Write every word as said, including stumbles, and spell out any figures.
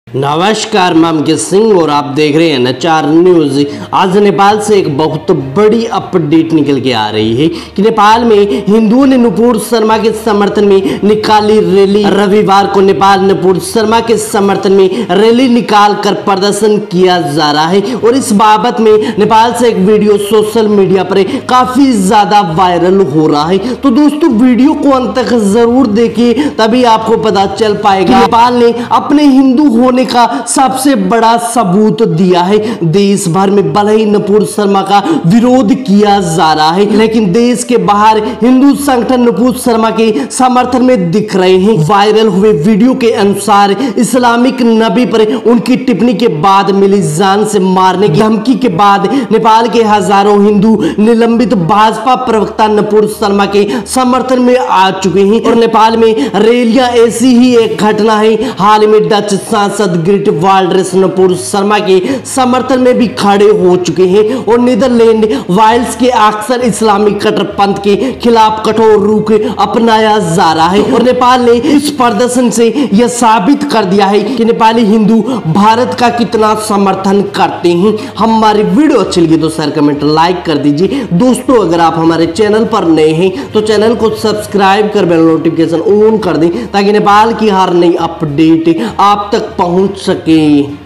नमस्कार, मैं अंकित सिंह और आप देख रहे हैं नचार न्यूज। आज नेपाल से एक बहुत बड़ी अपडेट निकल के आ रही है कि नेपाल में हिंदुओं ने नुपुर शर्मा के समर्थन में निकाली रैली। रविवार को नेपाल नुपुर शर्मा के समर्थन में रैली निकाल कर प्रदर्शन किया जा रहा है और इस बाबत में नेपाल से एक वीडियो सोशल मीडिया पर काफी ज्यादा वायरल हो रहा है। तो दोस्तों, वीडियो को अंत तक जरूर देखिए, तभी आपको पता चल पाएगा। नेपाल ने अपने हिंदू होने का सबसे बड़ा सबूत दिया है। देश भर में भले ही नुपुर शर्मा का विरोध किया जा रहा है, लेकिन देश के बाहर हिंदू संगठन नुपुर शर्मा के समर्थन में दिख रहे हैं। वायरल हुए वीडियो के अनुसार इस्लामिक नबी पर उनकी टिप्पणी के बाद मिली जान से मारने की धमकी के बाद नेपाल के हजारों हिंदू निलंबित भाजपा प्रवक्ता नुपुर शर्मा के समर्थन में आ चुके हैं और नेपाल में रैलियां ऐसी ही एक घटना है। हाल में डच सांसद ग्रीट वाल्डर्स नुपुर शर्मा के समर्थन में भी खड़े हो चुके हैं और नीदरलैंड वाइल्स के अक्सर इस्लामिक कट्टरपंथ के खिलाफ कठोर रुख अपनाया जा रहा है और नेपाल ने इस प्रदर्शन से यह साबित कर दिया है कि नेपाली हिंदू भारत का कितना समर्थन करते हैं। हमारी वीडियो अच्छी लगी तो शेयर कमेंट लाइक कर दीजिए। दोस्तों, अगर आप हमारे चैनल पर नए हैं तो चैनल को सब्सक्राइब कर बेल नोटिफिकेशन ऑन कर दें ताकि नेपाल की हर नई अपडेट आप तक पहुंच सके।